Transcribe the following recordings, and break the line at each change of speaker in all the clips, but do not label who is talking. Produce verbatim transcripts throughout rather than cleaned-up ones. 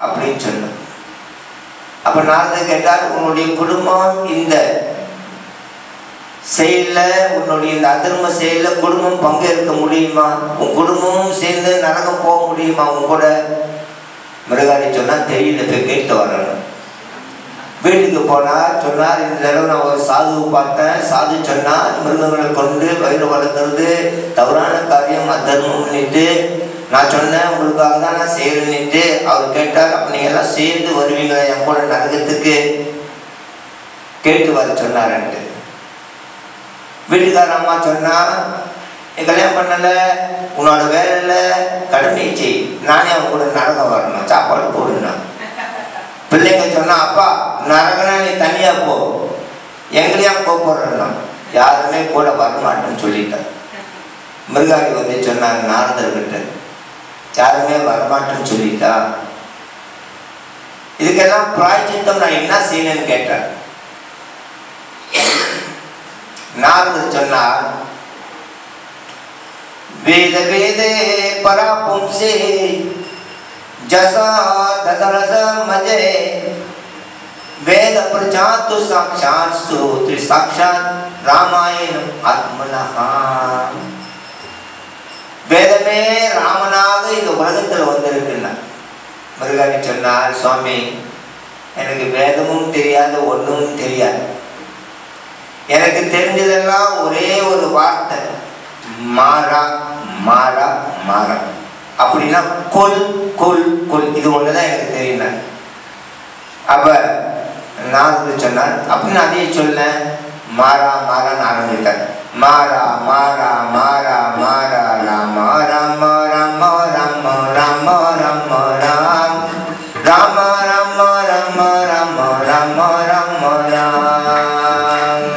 அப்படின்னு சொன்னார். அப்ப நாரதர் கேட்டார், உன்னுடைய குடும்பம் இந்த செயல, உன்னுடைய இந்த அதர்ம செயல குடும்பம் பங்கேற்க முடியுமா? உன் குடும்பமும் சேர்ந்து நரகம் போக முடியுமா உன் கூட? மிருகாரி சொன்னா தெரியல, போய் கேட்டு வரணும். வீட்டுக்கு போனார். சொன்னார், இந்த தடவை நான் ஒரு சாதுவை பார்த்தேன். சாது சொன்னார், மிருகங்களை கொண்டு வயிறு வளர்க்கறது தவறான காரியம், அதர்மம் பண்ணிட்டு. நான் சொன்னேன், உங்களுக்காக தான் நான் செய்யறேன்னுட்டு. அவர் கேட்டார், அப்ப நீங்க எல்லாம் சேர்ந்து வருவீங்களா என் கூட நரகத்துக்கு? கேட்டு வர சொன்னார்ன்ட்டு. வீட்டுக்கார அம்மா சொன்னா, நீ கல்யாணம் பண்ணல, உன்னோட வேலையில கடமை செய், நானே அவங்க கூட நரகம் வரணும், சாப்பாடு போடுனா. பிள்ளைங்க சொன்னா, அப்பா நரகனா நீ தனியா போ, எங்களையா போடுறா, யாருமே கூட வரமாட்டேன்னு சொல்லிட்டார். மிருகாரி வந்து சொன்னாங்க நாரதர்கிட்ட, யாருமே வரமாட்டேன்னு சொல்லிட்டா, இதுக்கெல்லாம் பிராயச்சித்தம் நான் என்ன செய்யணும்னு கேட்டேன். நாரதர் சொன்னார், வேத வேதே பராபும்சே जसा ददरस मजे वेद प्रजातु साक्षात स्तोत्र साक्षात रामायण आत्मनः. வேதமே ராமனாக இந்த உலகத்தில் வந்திருக்கிறார். மிருகாரி சொன்னார், சுவாமி எனக்கு வேதமும் தெரியாது, ஒன்றும் தெரியாது. எனக்கு தெரிஞ்சதெல்லாம் ஒரே ஒரு வார்த்தை, மாறா மாறா மாறா. அப்படின்னா கொல் கொல் கொல், இது ஒண்ணுதான் எனக்கு தெரியல. அப்ப நான் சொன்னார், அப்படின்னு அதையே சொல்ல, மாறா மாறான்னு ஆரம்பித்தார். மாறா மாறா மாறா மாறா ராம ராம ராம ராம ராம ராம ராம் ராம ராம ராம ராம ராம ராம ராம்.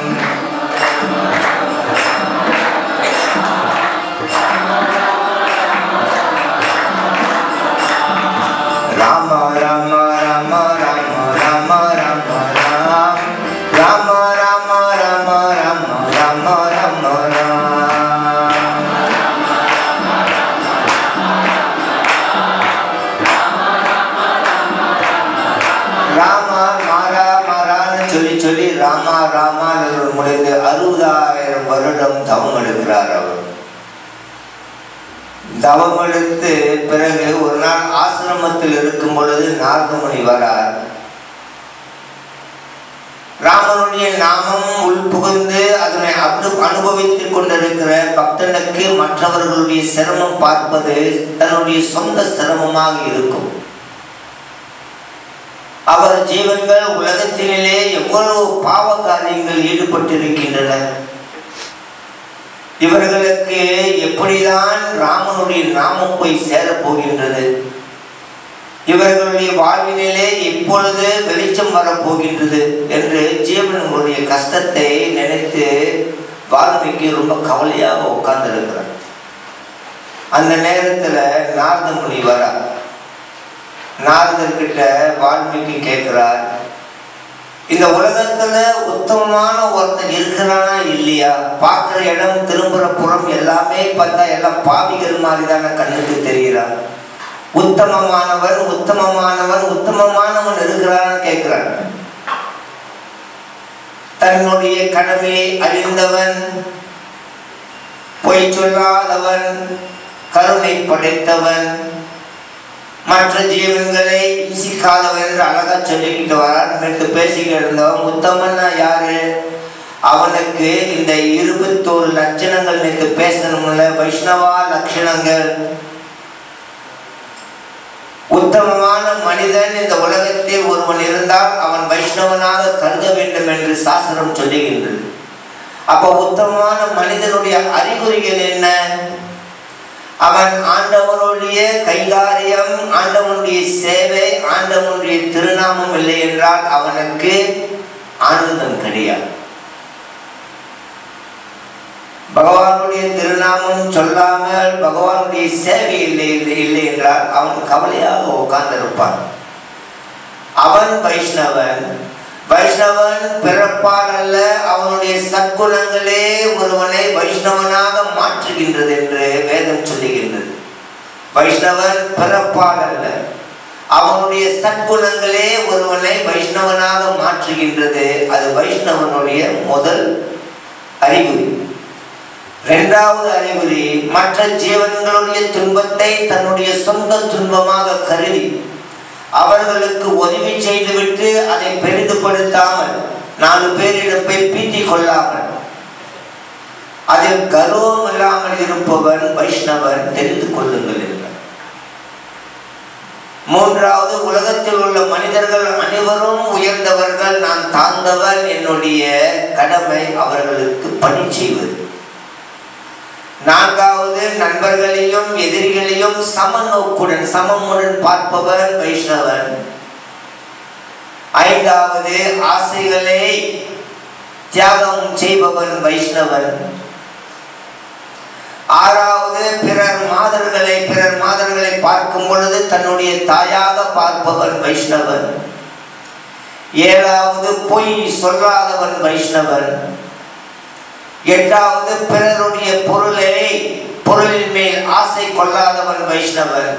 ராமா ராமான்னு முடிந்து அறுபதாயிரம் வருடம் தவம் எடுக்கிறார். அவர் தவம் எடுத்து பிறகு ஒரு நாள் ஆசிரமத்தில் இருக்கும் பொழுது நாரதமுனி வரார். ராமனுடைய நாமம் உள்புகுந்து அதனை அனுபவித்துக் கொண்டிருக்கிற பக்தனுக்கு மற்றவர்களுடைய சிரமம் பார்ப்பது தன்னுடைய சொந்த சிரமமாக இருக்கும். அவர் ஜீவன்கள் உலகத்திலே எவ்வளவு பாவ காரியங்கள் ஈடுபட்டிருக்கின்றன. இவர்களுக்கு எப்படிதான் ராமனுடைய நாமம் போய் சேரப்போகின்றது, இவர்களுடைய வாழ்வினிலே எப்பொழுது வெளிச்சம் வரப்போகின்றது என்று ஜீவன்களுடைய கஷ்டத்தை நினைத்து வால்மீகி ரொம்ப கவலையாக உட்கார்ந்து இருக்கிறார். அந்த நேரத்துல நாரத முனி வரார். நாரதர்கிட்ட வால்மீகி கேட்கிறார், இந்த உலகத்துல உத்தமமான ஒருத்தன் இருக்கிறானா இல்லையா? பார்க்கிற இடம் திரும்புற புறம் எல்லாமே பார்த்தா எல்லாம் பாவிகள் மாதிரி தானே கண்ணுக்கு தெரிகிறான். உத்தமமானவன் உத்தமமானவன் உத்தமமானவன் இருக்கிறான்னு கேட்கிறான். தன்னுடைய கடமையை அறிந்தவன், பொய் சொல்லாதவன், கருணை படைத்தவன், மற்ற ஜீவன்களை இம்சிக்காதவன் என்று அழகா சொல்லிக்கிட்டு வரான். நேற்று பேசிக்கிட்டு இருந்தவன் உத்தமன்னா யாரு? அவனுக்கு இந்த இருபத்தோரு லட்சணங்கள் நேற்று பேசணும்ல, வைஷ்ணவா லட்சணங்கள். உத்தமமான மனிதன் இந்த உலகத்தில் ஒருவன் இருந்தால் அவன் வைஷ்ணவனாக கருத வேண்டும் என்று சாஸ்திரம் சொல்லுகின்றது. அப்ப உத்தமமான மனிதனுடைய அறிகுறிகள் என்ன? அவன் ஆண்டவனுடைய கைகாரியம், ஆண்டவனுடைய சேவை, ஆண்டவனுடைய திருநாமம் இல்லை என்றால் அவனுக்கு ஆனந்தம் கிடையாது. பகவானுடைய திருநாமம் சொல்லாமல் பகவானுடைய சேவை இல்லை இல்லை என்றால் அவன் கவலையாக உட்கார்ந்திருப்பான். அவன் வைஷ்ணவன். வைஷ்ணவன் பிறப்பால் அல்ல, அவனுடைய சத்குணங்களே ஒருவனை வைஷ்ணவனாக மாற்றுகின்றது என்று வேதம் சொல்லுகின்றது. வைஷ்ணவன் பிறப்பால் அல்ல, அவனுடைய சற்குணங்களே ஒருவனை வைஷ்ணவனாக மாற்றுகின்றது. அது வைஷ்ணவனுடைய முதல் அறிகுறி. இரண்டாவது அறிகுறி, மற்ற ஜீவன்களுடைய துன்பத்தை தன்னுடைய சொந்த துன்பமாக கருதி அவர்களுக்கு உதவி செய்துவிட்டு அதை பெரிதுபடுத்தாமல் நாலு பேரிடம் போய் பீத்திக் கொள்ளாமல் அதில் கர்வம் இல்லாமல் இருப்பவன் வைஷ்ணவன், தெரிந்து கொள்ளுங்கள் என்றார். மூன்றாவது, உலகத்தில் உள்ள மனிதர்கள் அனைவரும் உயர்ந்தவர்கள், நான் தாழ்ந்தவன், என்னுடைய கடமை அவர்களுக்கு பணி செய்வது. நான்காவது, நண்பர்களையும் எதிரிகளையும் சமநோக்குடன் சமமுடன் பார்ப்பவன் வைஷ்ணவன். ஐந்தாவது, ஆசைகளை தியாகம் செய்பவன் வைஷ்ணவன். ஆறாவது, பிறர் மாதர்களை பிறர் மாதர்களை பார்க்கும் பொழுது தன்னுடைய தாயாக பார்ப்பவன் வைஷ்ணவன். ஏழாவது, பொய் சொல்லாதவன் வைஷ்ணவன். எட்டாவது, பிறருடைய பொருளை பொருளின் மேல் ஆசை கொள்ளாதவன் வைஷ்ணவன்.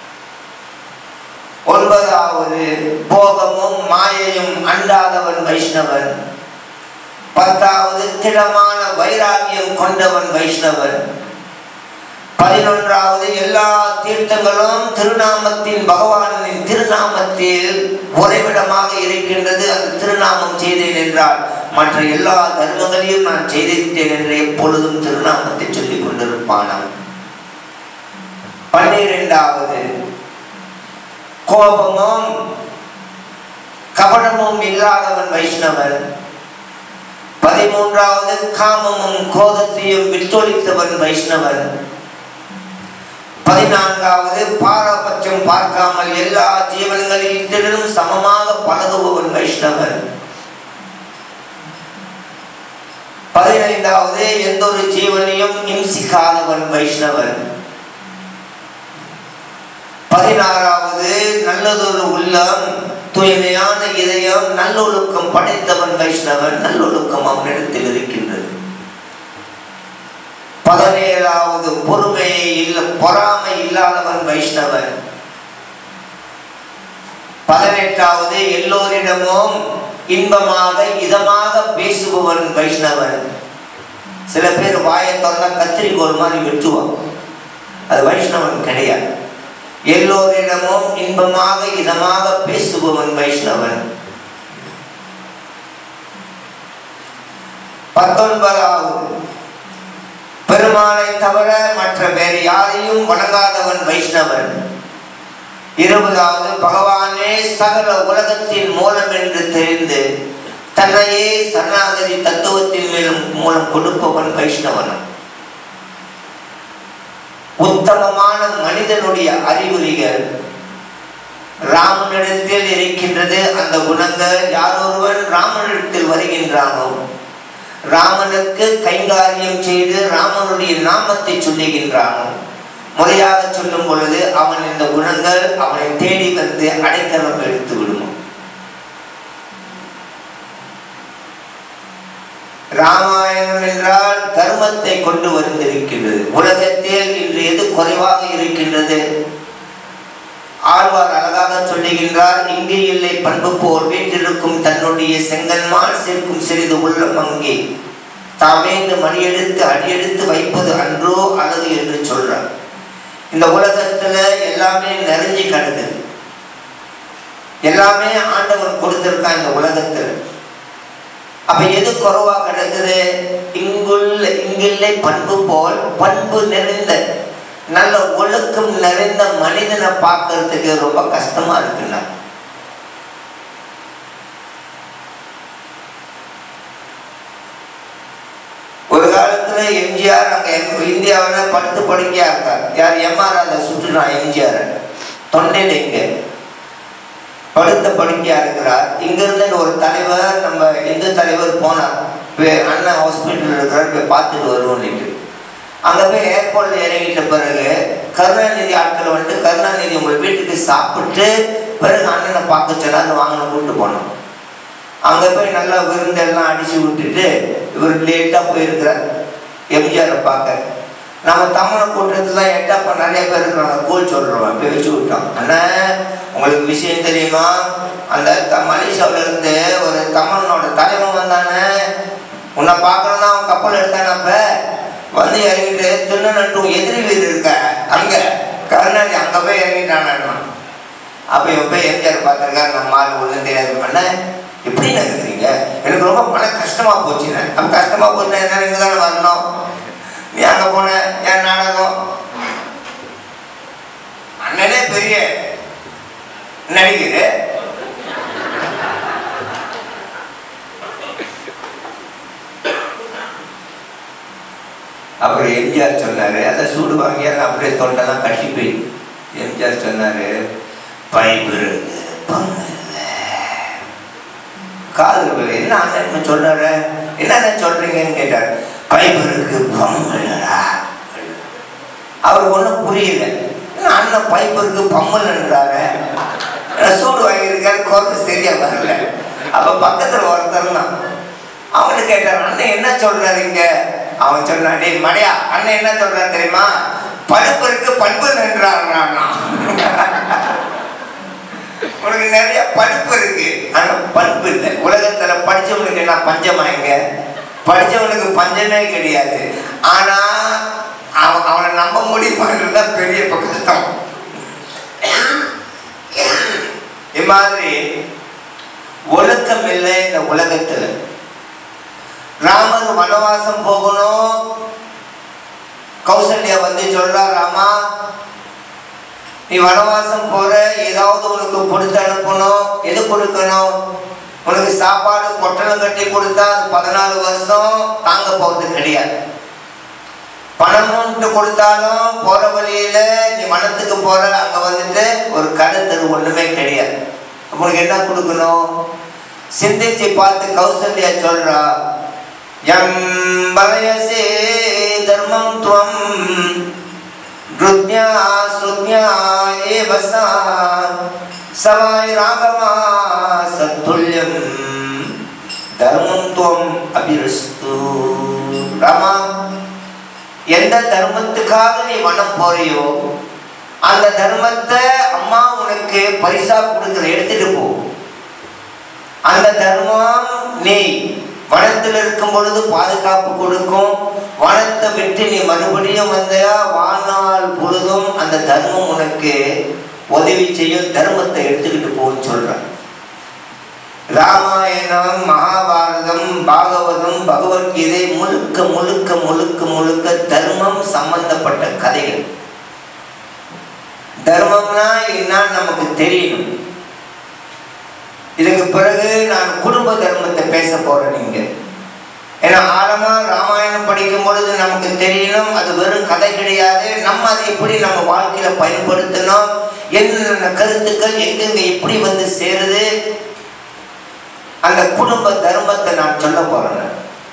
ஒன்பதாவது, போகமும் மாயையும் அண்டாதவன் வைஷ்ணவன். பத்தாவது, திடமான வைராகியம் கொண்டவன் வைஷ்ணவன். பதினொன்றாவது, எல்லா தீர்த்தங்களும் திருநாமத்தின் பகவானின் திருநாமத்தில் உறைவிடமாக இருக்கின்றது. அந்த திருநாமம் செய்தேன் என்றால் மற்ற எல்லா தர்மங்களையும் நான் செய்திருக்கிறேன் என்று எப்பொழுதும் திருநாமத்தை சொல்லிக் கொண்டிருப்பானான். பன்னிரெண்டாவது, கோபமும் கபடமும் இல்லாதவன் வைஷ்ணவன். பதிமூன்றாவது, காமமும் கோபத்தையும் விட்டொழித்தவன் வைஷ்ணவன். பதினான்காவது, பாரபட்சம் பார்க்காமல் எல்லா ஜீவன்களிலும் சமமாக பழகுபவன் வைஷ்ணவன். பதினைந்தாவது, எந்த ஒரு ஜீவனையும் இம்சிக்காதவன் வைஷ்ணவன். பதினாறாவது, நல்லதொரு உள்ளம், தூய்மையான இதயம், நல்லொழுக்கம் படைத்தவன் வைஷ்ணவன். நல்லொழுக்கம் அவனிடத்தில் இருக்கின்றது. பதினேழாவது, பொறுமையை இல்ல பொறாமை இல்லாதவன் வைஷ்ணவன். பதினெட்டாவது, எல்லோரிடமும் இன்பமாக இதமாக பேசுபவன் வைஷ்ணவன். சில பேர் வாயை திறந்தா கத்திரிக்கோள் மாதிரி வெட்டுவான், அது வைஷ்ணவன் கிடையாது. எல்லோரிடமும் இன்பமாக இதமாக பேசுபவன் வைஷ்ணவன். பத்தொன்பதாவது, பெருமாளை தவிர மற்ற வேறு யாரையும் வணங்காதவன் வைஷ்ணவன். இருபதாவது, பகவானே சகல உலகத்தின் மூலம் என்று தெரிந்து தன்னையே சரணாகதி தத்துவத்தின் மேலும் மூலம் கொடுப்பவன் வைஷ்ணவன். உத்தமமான மனிதனுடைய அறிகுறிகள் ராமனிடத்தில் இருக்கின்றது. அந்த குணங்கள் யாரொருவன் ராமனிடத்தில் வருகின்றானோ, ராமனுக்கு கைங்காரியம் செய்து ராமனுடைய நாமத்தை சொல்லுகின்றானோ, முறையாக சொல்லும் பொழுது அவன் இந்த குணங்கள் அவனை தேடி வந்து அடைக்கலம் எடுத்து விடுமா. ராமாயணம் என்றால் தர்மத்தை கொண்டு வந்திருக்கின்றது. உலகத்தில் இன்று எது குறைவாக இருக்கின்றது? ஆழ்வார் அழகாக சொல்லுகின்றார், இங்கே இல்லை பண்பு போல் வீட்டிற்கும் தன்னுடைய செங்கன்மால் சேர்க்கும் சிறிது உள்ளம் அங்கே தாமேந்து மணியெடுத்து அடியெடுத்து வைப்பது அன்றோ அழகு என்று சொல்றார். இந்த உலகத்துல எல்லாமே நிறைஞ்சு கிடக்குது, எல்லாமே ஆண்டவன் கொடுத்திருக்கான் இந்த உலகத்துல. அப்ப எது குறைவா கிடக்குது? இங்குள்ள இங்கில்லை பண்பு போல் பண்பு நிறைந்த நல்ல ஒழுக்கம் நிறைந்த மனிதனை பார்க்கறதுக்கு ரொம்ப கஷ்டமா இருக்குன்னா. ஒரு காலத்துல எம்ஜிஆர் அங்க இந்தியாவில் படுத்து படுக்கையா இருக்கார். யார்? எம்ஆர் அதை சுற்றுறான் எம்ஜிஆர் தொண்டையில இங்க படுத்த படுக்கையா இருக்கிறார். இங்க இருந்து ஒரு தலைவர், நம்ம இந்து தலைவர் போனார், அண்ணன் ஹாஸ்பிட்டல் இருக்கிறார், போய் பார்த்துட்டு வருவோம். அங்க போய் ஏர்போர்ட்ல இறங்கிட்ட பிறகு கருணாநிதி ஆட்கள் வந்துட்டு, கருணாநிதி உங்களை வீட்டுக்கு சாப்பிட்டு பிறகு அண்ணனை பார்க்க சொல்லான்னு வாங்கின கூப்பிட்டு போனோம். அங்க போய் நல்லா விருந்தெல்லாம் அடிச்சு விட்டுட்டு இவர் லேட்டா போயிருக்கிறார் எம்ஜிஆரை பார்க்க. நம்ம தமிழை கூட்டத்தில் தான் எட்டப்பா நிறைய பேர் இருக்கிறாங்க, கூழ் சொல்கிறோம், அப்படி வச்சு விட்டோம். ஆனால் உங்களுக்கு விஷயம் தெரியுமா, அந்த த மலேசியாவிலேருந்து ஒரு தமிழனோட தலைவன் வந்தானே, உன்னை பார்க்கணும் அவன் கப்பல் எடுத்தானப்ப வந்து இறங்கிட்டு திருநெல்வேலி எதிரி வீடு இருக்க அங்கே கருணாநிதி அங்கே போய் இறங்கிட்டானா. அப்போ இவன் போய் எம்ஜிஆர் பார்த்துருக்காரு, நம்ம ஆள் ஒன்றும் தெரியாது பண்ண எப்படின்னு இருக்கிறீங்க, எனக்கு ரொம்ப மன கஷ்டமாக போச்சுன்னு. அப்போ கஷ்டமாக போச்சுன்னா என்ன, இங்கே தானே வரணும், நீ அங்கே போன என் நாடகம். அண்ணனே பெரிய நடிகர், அப்புறம் எம்ஜிஆர் சொன்னார், அதை சூடு வாங்கியா அப்படியே தொண்டெல்லாம் கட்டி போய் எம்ஜிஆர் சொன்னார், பைப்பு இருக்கு பங்கு இல்லை காதல் என்ன அண்ணன் சொல்றாரு, என்ன சொல்றீங்கன்னு கேட்டார். பைப்பு இருக்கு பங்கு இல்லடா. அவருக்கு ஒன்றும் புரியல, அண்ணன் பைப்பு இருக்கு பம்மல்ன்றாரு, சூடு வாங்கியிருக்காரு, குறைஞ்சு சரியா வரல. அப்போ பக்கத்தில் ஒருத்தர் தான் அவனு கேட்டார், அண்ணன் என்ன சொல்றாரு இங்க. அவன் சொன்னான், டே மடையா, அண்ணன் என்ன சொல்றாரு தெரியுமா, பழுப்பு இருக்கு பண்பு நின்றாருன்னா. உனக்கு நிறைய பழுப்பு இருக்கு, ஆனா பண்பு இல்லை. உலகத்துல படிச்சவனுக்கு என்ன பஞ்சமாங்க, படிச்சவனுக்கு பஞ்சமே கிடையாது. ஆனா அவன் அவனை நம்ப முடியுமான்றதுதான் பெரிய கஷ்டம். இது மாதிரி ஒழுக்கம் இல்லை இந்த உலகத்துல. ராமர் வனவாசம் போகணும், கௌசல்யா வந்து சொல்றா, ராமா நீ வனவாசம் போற, ஏதாவது உனக்கு கொடுத்து அனுப்பணும். எது கொடுக்கணும், உனக்கு சாப்பாடு பொட்டலம் கட்டி கொடுத்தா அது பதினாலு வருஷம் தாங்க போகிறது கிடையாது. பணம்ட்டு கொடுத்தாலும் போற வழியில நீ வனத்துக்கு போற, அங்க வந்துட்டு ஒரு கருத்தரு ஒண்ணுமே கிடையாது. உனக்கு என்ன கொடுக்கணும், சிந்திச்சு பார்த்து கௌசல்யா சொல்றா, எம் வயசே தர்மம் துவம் ருத்யா சுத்யா ஏவசா சவாய் ராகவா சத்துல்யம் தர்மம் துவம் அபிரஸ்து. ராமா, எந்த தர்மத்துக்காக நீ வனம் போறியோ அந்த தர்மத்தை அம்மா உனக்கு பரிசா கொடுக்கிற, எடுத்துட்டு போ. அந்த தர்மம் நீ வனத்தில் இருக்கும் பொழுது பாதுகாப்பு கொடுக்கும். வனத்தை விட்டு நீ மறுபடியும் வந்தா வாழ்நாள் பொழுதும் அந்த தர்மம் உனக்கு உதவி செய்யும். தர்மத்தை எடுத்துக்கிட்டு போன்னு சொல்றான். ராமாயணம், மகாபாரதம், பாகவதம், பகவத்கீதை முழுக்க முழுக்க முழுக்க முழுக்க தர்மம் சம்பந்தப்பட்ட கதைகள். தர்மம்னா என்னன்னு நமக்கு தெரியணும். இதுக்கு பிறகு நான் குடும்ப தர்மத்தை பேச போறேன். நீங்க ஏன்னா ஆழமா ராமாயணம் படிக்கும் பொழுது நமக்கு தெரியணும், அது வெறும் கதை கிடையாது. நம்ம அதை எப்படி நம்ம வாழ்க்கையில பயன்படுத்தணும், என்னென்ன கருத்துக்கள் எங்கெங்க எப்படி வந்து சேருது, அந்த குடும்ப தர்மத்தை நான் சொல்ல போறேன்.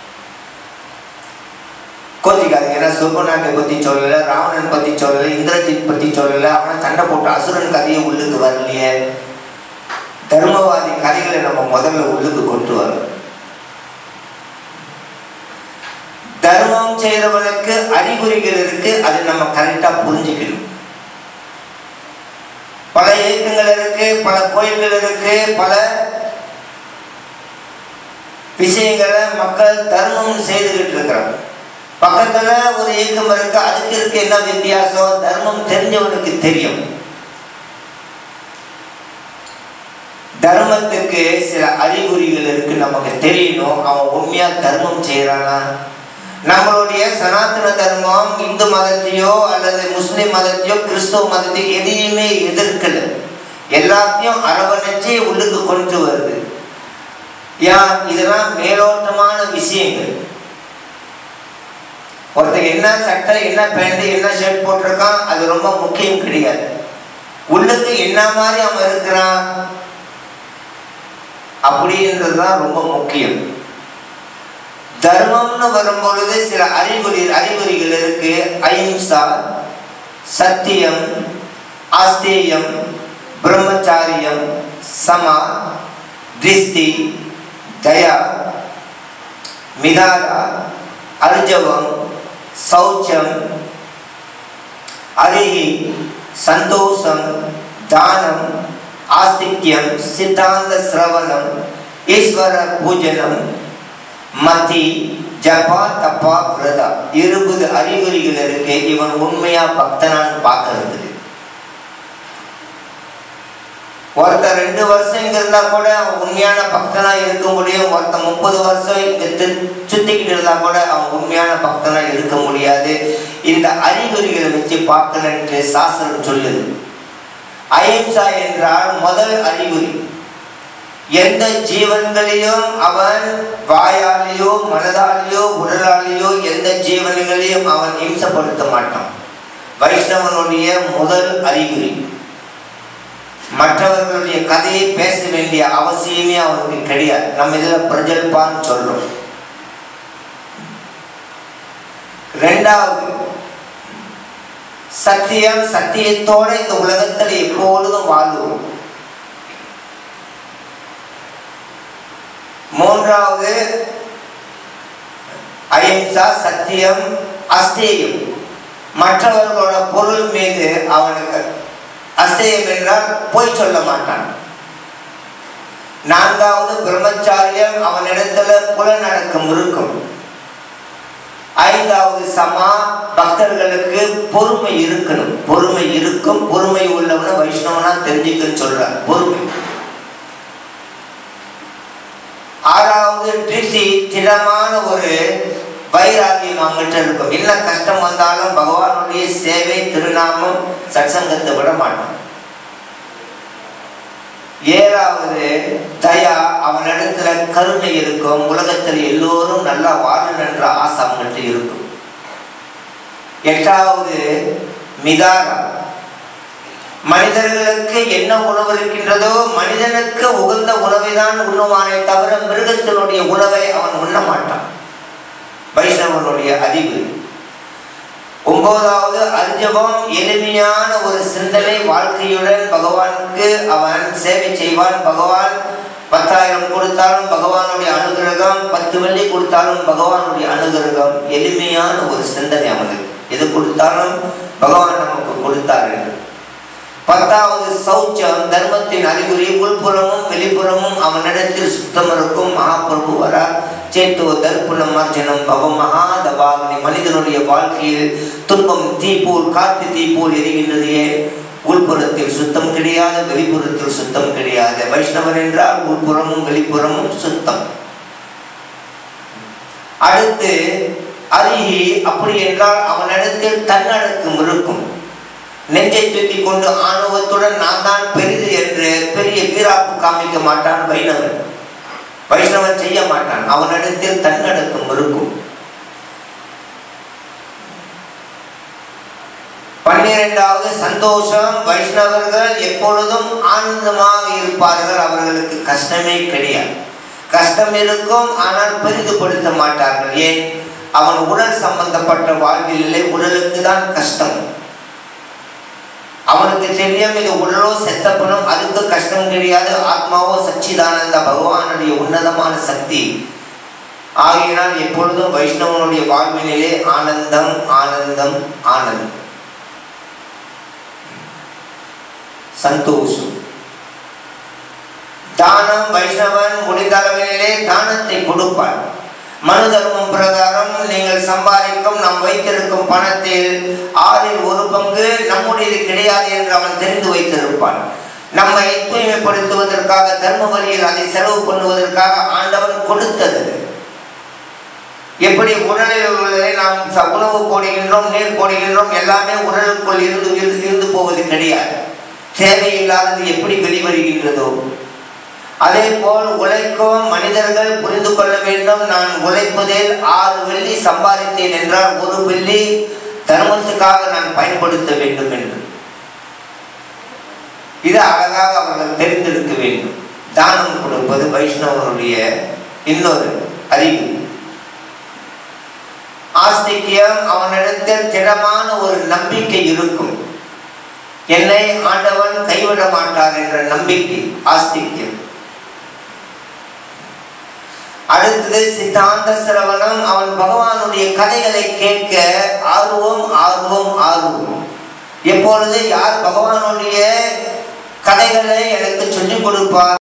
கோச்சிக்காதீங்க, ஏன்னா சுப்பநாட்டை பத்தி சொல்லல, ராவணன் பத்தி சொல்லல, இந்திரஜித் பத்தி சொல்லல, அவனை சண்டை போட்டு அசுரன் கதையை உள்ளுக்கு வரலையே. தர்மவாதி கதைகளை நம்ம முதல்ல உள்ளுக்கு கொண்டு வரோம். தர்மம் செய்யறவனுக்கு அறிகுறிகள் இருக்கு, அது நம்ம கரெக்டா புரிஞ்சுக்கணும். பல இயக்கங்கள் இருக்கு, பல கோயில்கள் இருக்கு, பல விஷயங்களை மக்கள் தர்மம் செய்துகிட்டு இருக்கிறாங்க. பக்கத்துல ஒரு இயக்கம் இருக்கு, அதுக்கு இருக்கு என்ன வித்தியாசம், தர்மம் தெரிஞ்சவனுக்கு தெரியும். தர்மத்துக்கு சில அறிகுறிகள் இருக்கு, நமக்கு தெரியணும். அவன் உண்மையா தர்மம் செய்யறானா? நம்மளுடைய சனாதன தர்மம் இந்து மதத்தையோ அல்லது முஸ்லிம் மதத்தையோ கிறிஸ்துவ மதத்தையோ எதையுமே எதிர்க்கல, எல்லாத்தையும் அரவணைச்சு உள்ளுக்கு கொண்டு வருது. ஏன்? இதெல்லாம் மேலோட்டமான விஷயங்கள். ஒருத்தர் என்ன சட்டை, என்ன பேண்ட், என்ன ஷர்ட் போட்டிருக்கான், அது ரொம்ப முக்கியம் கிடையாது. உள்ளுக்கு என்ன மாதிரி அவன் இருக்கிறான் அப்படின்றதுதான் ரொம்ப முக்கியம். தர்மம்னு வரும்பொழுது சில அறிகுறி அறிகுறிகள் இருக்கு. அஹிம்சா, சத்தியம், ஆஸ்தேயம், பிரம்மச்சாரியம், சமா, திருஷ்டி, தயா, மிதாரா, அர்ஜவம், சௌச்சம், அரிஹி சந்தோஷம், தானம், ஆஸ்திக்யம், சித்தாந்த சிரவணம், ஈஸ்வர பூஜனம், மதி, ஜபா, தப்பா, விரதா. இருபது அறிகுறிகள் இருக்கு. இவன் உண்மையா பக்தனான்னு பார்க்கறது. ஒருத்தர் ரெண்டு வருஷம் இங்க இருந்தா கூட அவன் உண்மையான பக்தனா இருக்க முடியும். ஒருத்தர் முப்பது வருஷம் இங்க சுத்திக்கிட்டு இருந்தா கூட அவன் உண்மையான பக்தனா இருக்க முடியாது. இந்த அறிகுறிகளை வச்சு பார்க்கலன்ட்டு சாஸ்திரம் சொல்லுது. அஹிம்சா என்றால் முதல் அறிகுறி. எந்த ஜீவன்களையும் அவன் வாயாலேயோ மனதாலேயோ உடலாலேயோ எந்த ஜீவன்களையும் அவன் இம்சப்படுத்த மாட்டான். வைஷ்ணவனுடைய முதல் அறிகுறி. மற்றவர்களுடைய கதையை பேச வேண்டிய அவசியமே அவனுக்கு கிடையாது. நம்ம இதுல பிரஜல்பான்னு சொல்றோம். இரண்டாவது சத்தியம். சத்தியத்தோட இந்த உலகத்தில் எப்பொழுதும் வாழ்வோம். மூன்றாவது அஹிம்சா, சத்தியம், அஸ்தேயம். மற்றவர்களோட பொருள் மீது அவனுக்கு அஸ்தேயம் என்றால் போய் சொல்ல மாட்டான். நான்காவது பிரம்மச்சாரியம். அவனிடத்துல புலனடக்கம் இருக்கும். ஐந்தாவது சமா. பக்தர்களுக்கு பொறுமை இருக்கணும். பொறுமை இருக்கும். பொறுமை உள்ளவன வைஷ்ணவனா தெரிஞ்சுக்கன்னு சொல்றார். பொறுமை. ஆறாவது திருப்தி. திடமான ஒரு வைராகியம் அவங்ககிட்ட இருக்கும். என்ன கஷ்டம் வந்தாலும் பகவானுடைய சேவை, திருநாமம், சத்சங்கத்தை விட மாட்டான். ஏழாவது தயா. அவனிடத்துல கருணை இருக்கும். உலகத்தில் எல்லோரும் நல்லா வாழணும் என்ற ஆசை அவங்ககிட்ட இருக்கும். எட்டாவது மிதாரம். மனிதர்களுக்கு என்ன உணவு இருக்கின்றதோ மனிதனுக்கு உகந்த உணவை தான் உண்ணுவானே தவிர மிருகத்தினுடைய உணவை அவன் உண்ண மாட்டான். வைஷ்ணவனுடைய அறிவு. ஒன்பதாவது அர்ஜவம். எளிமையான ஒரு சிந்தனை வாழ்க்கையுடன் பகவானுக்கு அவன் சேவை செய்வான். பகவான் பத்தாயிரம் கொடுத்தாலும் பகவானுடைய அனுகிரகம், பத்து வெள்ளி கொடுத்தாலும் பகவானுடைய அனுகிரகம். எளிமையான ஒரு சிந்தனை அவனுக்கு. எது கொடுத்தாலும் பகவான் நமக்கு கொடுத்தார் என்று. பத்தாவது சௌச்சம். தர்மத்தின் அறிகுறி. உள்புறமும் வெளிப்புறமும் அவனிடத்தில் சுத்தம் இருக்கும். மகாபிரபு வரா சேத்துவ தர்ப்பணம் அர்ஜனம் பவ மகாதபாவனி. மனிதனுடைய வாழ்க்கையில் துன்பம் தீ போல், காற்று தீ போல் எரிகின்றது. உள்புறத்தில் சுத்தம் கிடையாது, வெளிப்புறத்தில் சுத்தம் கிடையாது. வைஷ்ணவன் என்றால் உள்புறமும் வெளிப்புறமும் சுத்தம். அடுத்து அரிஹி. அப்படி என்றால் அவனிடத்தில் தன்னடக்கம் இருக்கும். நெஞ்சை தூக்கி கொண்டு ஆணவத்துடன் நான் தான் பெரிது என்று பெரிய வீராப்பு காமிக்க மாட்டான் வைணவன். வைஷ்ணவன் செய்ய மாட்டான். அவனிடத்தில் தன்னடக்கம் இருக்கும். பன்னிரெண்டாவது சந்தோஷம். வைஷ்ணவர்கள் எப்பொழுதும் ஆனந்தமாக இருப்பார்கள். அவர்களுக்கு கஷ்டமே கிடையாது. கஷ்டம் இருக்கும், ஆனால் பெரிதுபடுத்த மாட்டார்கள். ஏன்? அவன் உடல் சம்பந்தப்பட்ட வாழ்வில் இல்லை. உடலுக்கு தான் கஷ்டம். அவனுக்கு தெரியும் இது உடலோ செத்த பணம், அதுக்கு கஷ்டம் கிடையாது. ஆத்மாவோ சச்சிதானந்த பகவானுடைய உன்னதமான சக்தி. ஆகையினால் எப்பொழுதும் வைஷ்ணவனுடைய வாழ்வினிலே ஆனந்தம் ஆனந்தம் ஆனந்தம். சந்தோஷம். தானம். வைஷ்ணவன் முடிந்த அளவிலே தானத்தை கொடுப்பான். மனு தர்மம் பிரகாரம் நீங்கள் சம்பாதிக்கும் நாம் வைத்திருக்கும் பணத்தில் ஆறில் ஒரு பங்கு நம்முடையது கிடையாது என்று அவன் தெரிந்து வைத்திருப்பான். நம்மை தூய்மைப்படுத்துவதற்காக தர்ம வழியில் அதை செலவு பண்ணுவதற்காக ஆண்டவன் கொடுத்தது. எப்படி உடலில் உள்ளதை நாம் உணவு போடுகின்றோம், நீர் போடுகின்றோம், எல்லாமே உடலுக்குள் இருந்து இருந்து போவது கிடையாது. தேவையில்லாதது எப்படி வெளிவருகின்றதோ அதே போல் உழைக்கும் மனிதர்கள் புரிந்து கொள்ள வேண்டும். நான் உழைப்பதில் ஆறு வெள்ளி சம்பாதித்தேன் என்றால் ஒரு வெள்ளி தர்மத்துக்காக நான் பயன்படுத்த வேண்டும் என்று. இது அழகாக அவர்கள் தெரிந்திருக்க வேண்டும். தானம் கொடுப்பது வைஷ்ணவனுடைய இன்னொரு அறிவு. ஆஸ்திக்யம். அவனிடத்தில் திடமான ஒரு நம்பிக்கை இருக்கும். என்னை ஆண்டவன் கைவிட மாட்டார் என்ற நம்பிக்கை ஆஸ்திக்யம். அடுத்தது சித்தாந்த சிரவணம். அவன் பகவானுடைய கதைகளை கேட்க ஆர்வம் ஆர்வம் ஆர்வம். எப்பொழுது யார் பகவானுடைய கதைகளை எனக்கு சொல்லிக் கொடுப்பார்